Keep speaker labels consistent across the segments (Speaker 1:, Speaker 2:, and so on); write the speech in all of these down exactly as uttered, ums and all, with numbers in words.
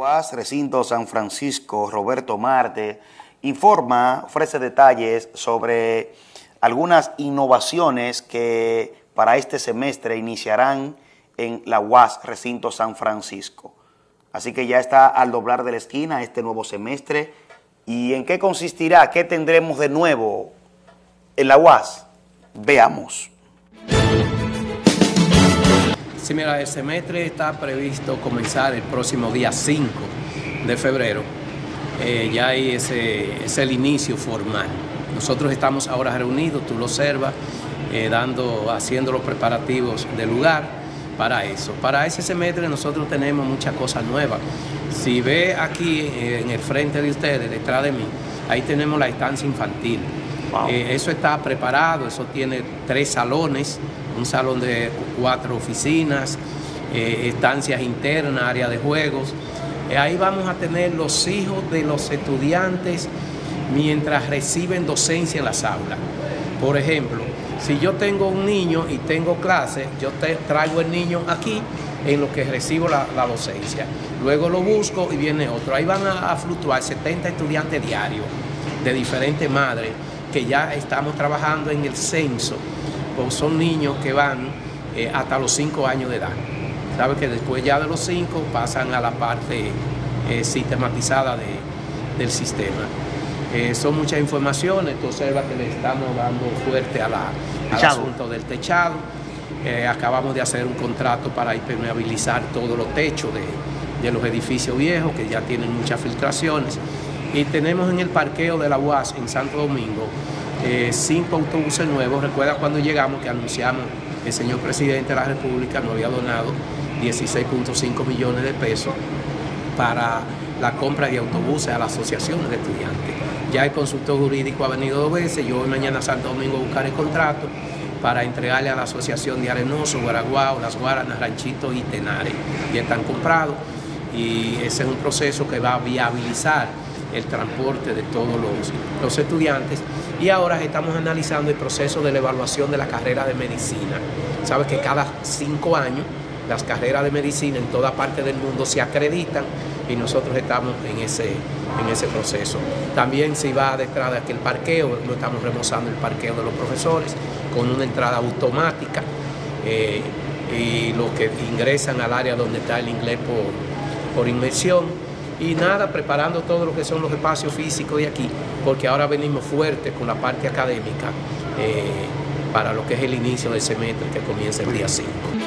Speaker 1: U A S Recinto San Francisco, Roberto Marte, informa, ofrece detalles sobre algunas innovaciones que para este semestre iniciarán en la U A S Recinto San Francisco. Así que ya está al doblar de la esquina este nuevo semestre. ¿Y en qué consistirá? ¿Qué tendremos de nuevo en la U A S? Veamos.
Speaker 2: Sí, mira, el semestre está previsto comenzar el próximo día cinco de febrero. Eh, ya ahí ese, es el inicio formal. Nosotros estamos ahora reunidos, tú lo observas, eh, dando, haciendo los preparativos del lugar para eso. Para ese semestre nosotros tenemos muchas cosas nuevas. Si ve aquí eh, en el frente de ustedes, detrás de mí, ahí tenemos la estancia infantil. Wow. Eh, eso está preparado, eso tiene tres salones, un salón de cuatro oficinas, eh, estancias internas, área de juegos. Eh, ahí vamos a tener los hijos de los estudiantes mientras reciben docencia en las aulas. Por ejemplo, si yo tengo un niño y tengo clase, yo te traigo el niño aquí en lo que recibo la, la docencia. Luego lo busco y viene otro. Ahí van a, a fluctuar setenta estudiantes diarios de diferentes madres que ya estamos trabajando en el censo. Pues son niños que van eh, hasta los cinco años de edad. Sabe que después ya de los cinco pasan a la parte eh, sistematizada de, del sistema. Eh, son muchas informaciones, tú observas que le estamos dando fuerte a la, al asunto del techado. Eh, acabamos de hacer un contrato para impermeabilizar todos los techos de, de los edificios viejos que ya tienen muchas filtraciones. Y tenemos en el parqueo de la U A S en Santo Domingo eh, cinco autobuses nuevos. Recuerda cuando llegamos que anunciamos que el señor presidente de la República nos había donado dieciséis punto cinco millones de pesos para la compra de autobuses a las asociaciones de estudiantes. Ya el consultor jurídico ha venido dos veces. Yo voy mañana a Santo Domingo a buscar el contrato para entregarle a la asociación de Arenoso, Guaraguao, Las Guaranas, Ranchito y Tenares. Ya están comprados y ese es un proceso que va a viabilizar el transporte de todos los, los estudiantes. Y ahora estamos analizando el proceso de la evaluación de la carrera de medicina. Sabes que cada cinco años las carreras de medicina en toda parte del mundo se acreditan y nosotros estamos en ese, en ese proceso. También se va detrás de aquel parqueo, lo estamos remozando el parqueo de los profesores con una entrada automática eh, y los que ingresan al área donde está el inglés por, por inmersión. Y nada, preparando todo lo que son los espacios físicos de aquí, porque ahora venimos fuertes con la parte académica eh, para lo que es el inicio del semestre que comienza el día cinco.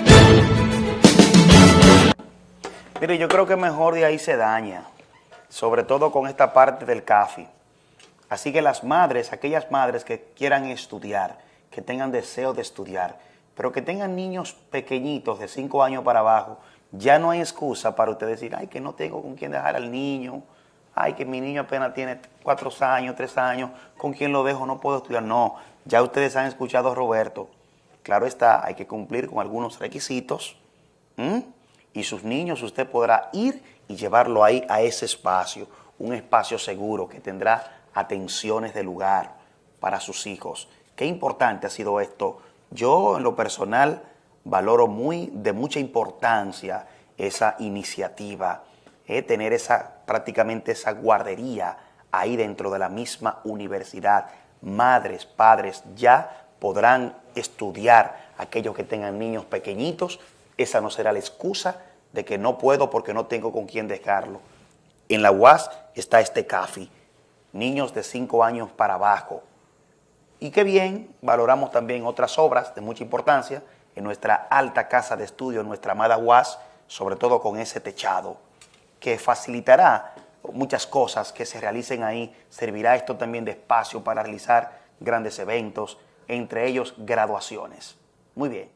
Speaker 1: Mire, yo creo que mejor de ahí se daña, sobre todo con esta parte del C A F I. Así que las madres, aquellas madres que quieran estudiar, que tengan deseo de estudiar, pero que tengan niños pequeñitos de cinco años para abajo, ya no hay excusa para usted decir, ay, que no tengo con quién dejar al niño, ay, que mi niño apenas tiene cuatro años, tres años, ¿con quién lo dejo? No puedo estudiar. No, ya ustedes han escuchado a Roberto. Claro está, hay que cumplir con algunos requisitos, ¿m? Y sus niños usted podrá ir y llevarlo ahí a ese espacio, un espacio seguro que tendrá atenciones de lugar para sus hijos. Qué importante ha sido esto. Yo, en lo personal, valoro muy de mucha importancia esa iniciativa, eh, tener esa prácticamente esa guardería ahí dentro de la misma universidad. Madres, padres ya podrán estudiar, aquellos que tengan niños pequeñitos. Esa no será la excusa de que no puedo porque no tengo con quién dejarlo. En la U A S está este C A F I, niños de cinco años para abajo. Y qué bien, valoramos también otras obras de mucha importancia en nuestra alta casa de estudio, en nuestra amada U A S, sobre todo con ese techado, que facilitará muchas cosas que se realicen ahí. Servirá esto también de espacio para realizar grandes eventos, entre ellos graduaciones. Muy bien.